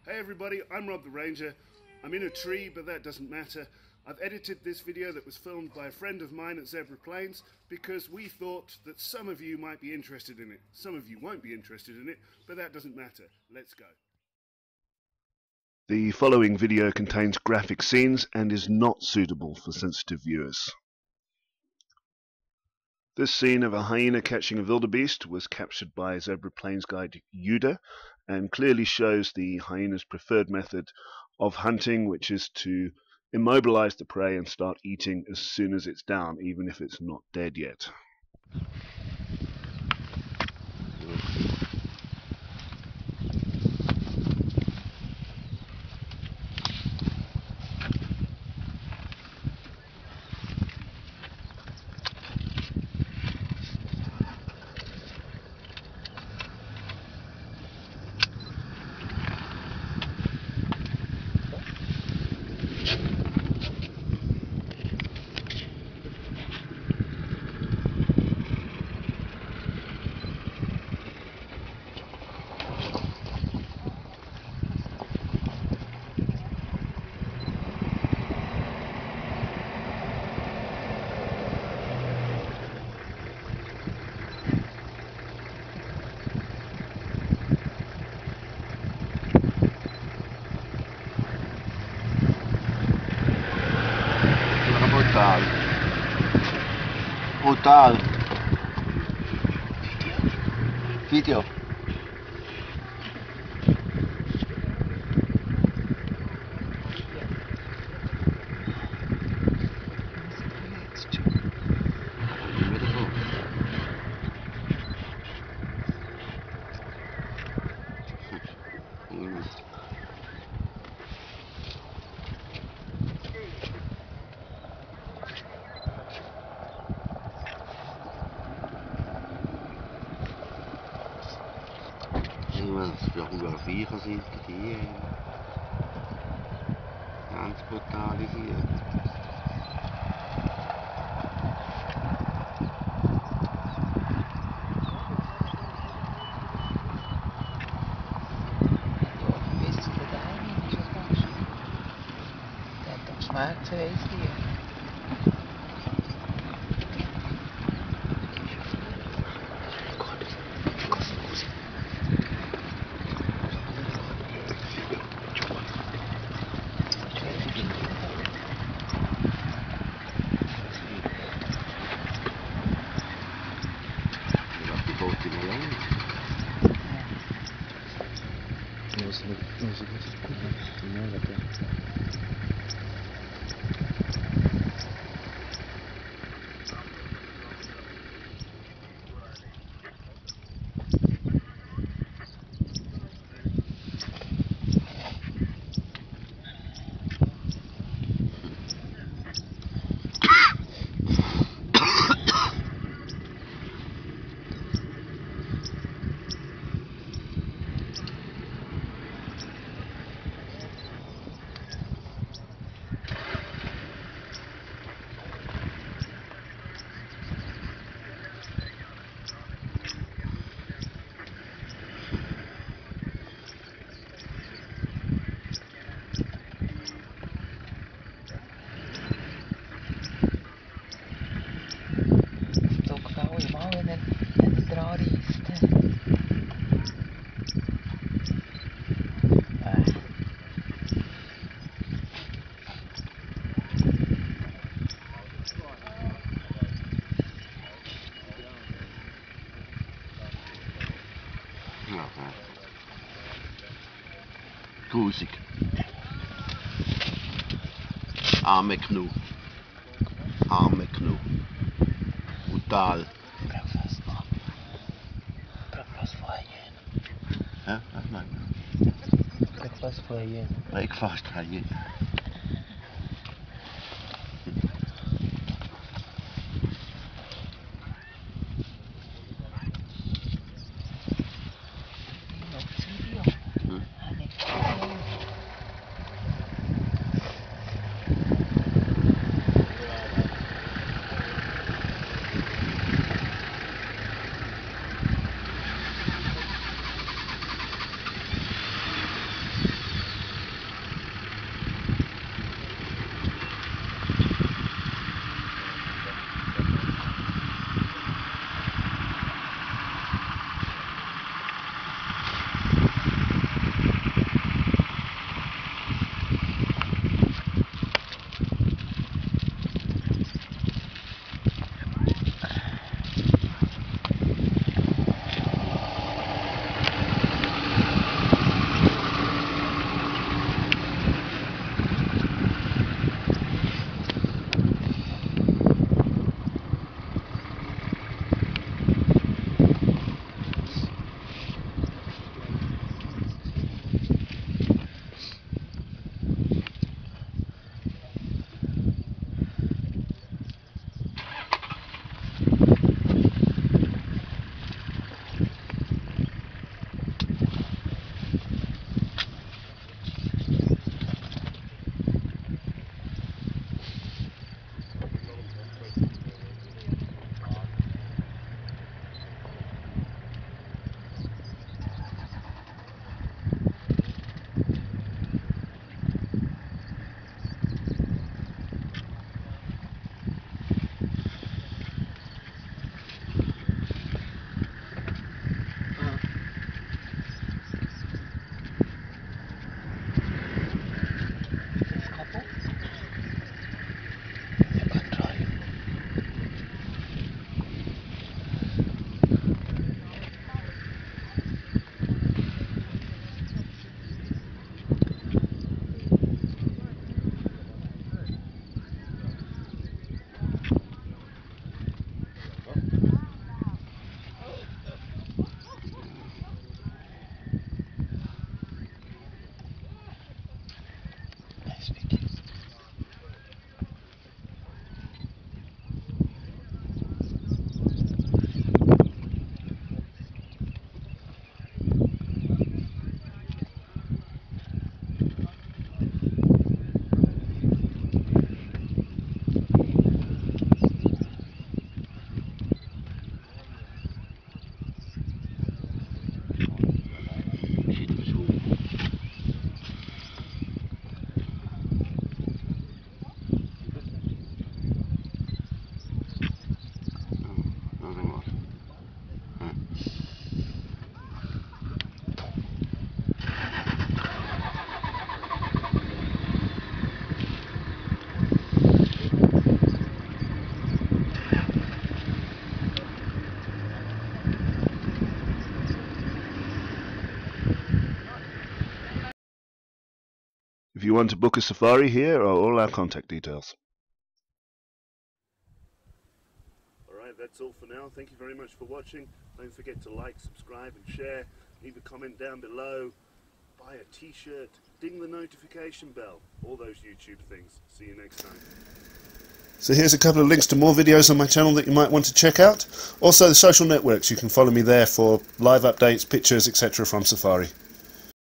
Hey everybody, I'm Rob the Ranger. I'm in a tree, but that doesn't matter. I've edited this video that was filmed by a friend of mine at Zebra Plains because we thought that some of you might be interested in it. Some of you won't be interested in it, but that doesn't matter. Let's go. The following video contains graphic scenes and is not suitable for sensitive viewers. This scene of a hyena catching a wildebeest was captured by Zebra Plains guide Yuda and clearly shows the hyena's preferred method of hunting, which is to immobilize the prey and start eating as soon as it's down, even if it's not dead yet. Brutal. Video. Ja, Viecher sind die ganz brutalisiert. Bis zu der Beine ist es ganz schön. Der hat doch Schmerzen, weiss die. Grusig. Arme Knu. Arme Knu. Brutal. Breakfast for Hyena. Ja, was meinst du? Breakfast for Hyena. Breakfast for Hyena. this Vicky. If you want to book a safari, here are all our contact details. Alright, that's all for now. Thank you very much for watching. Don't forget to like, subscribe and share. Leave a comment down below. Buy a t-shirt. Ding the notification bell. All those YouTube things. See you next time. So here's a couple of links to more videos on my channel that you might want to check out. Also the social networks. You can follow me there for live updates, pictures, etc. from safari.